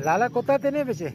लाला कोता तेने बेचे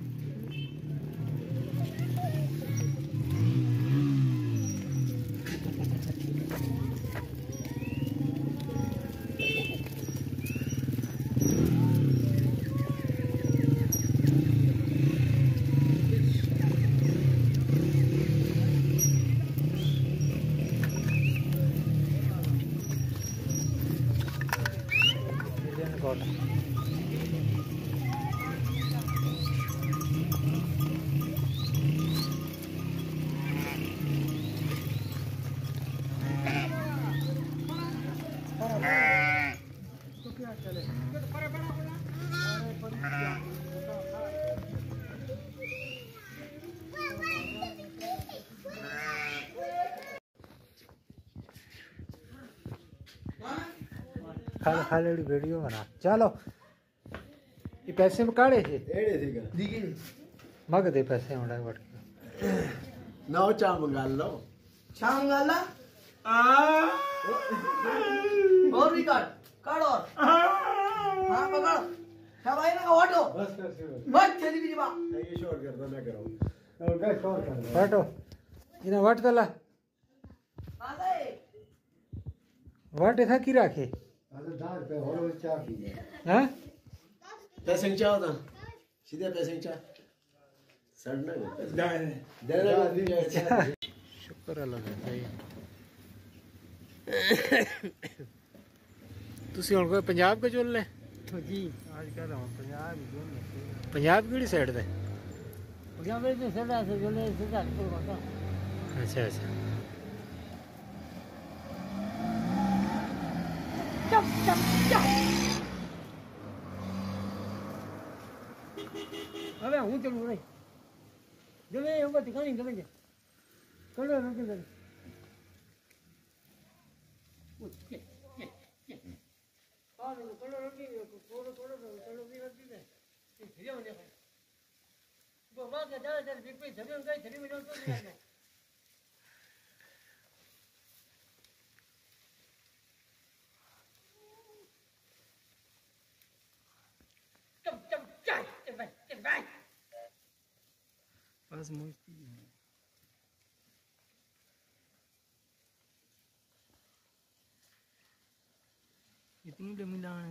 खाली वीडियो बना चलो ये पैसे में काढ़े थे मग दे पैसे होना बट ना चा मंगा लो चा मंगा ला और भी काट काट और हाँ पकड़ भाई ना ऑटो बस चली भी बा ये शोर करता मैं कराऊं और क्या शोर कर वाटो इना वाट तला वाट था की राखे दार पे और चा पी हां पैसे चा होता सीधे पैसे चा सड़ना शुक्र अल्लाह का सही ਤੁਸੀਂ ਹੁਣ ਕੋਈ ਪੰਜਾਬ ਕੇ ਚੁੱਲ ਲੈ जी आज कह रहा हूं पंजाब की साइड पे पंजाब में सदा से जो ले सदा को होता अच्छा अच्छा चप चप चप अबे हूं चलू रे जो मैं होगा दिखानी दे मुझे करो रुक दे बस मस्ती इतनी लंबी लाइन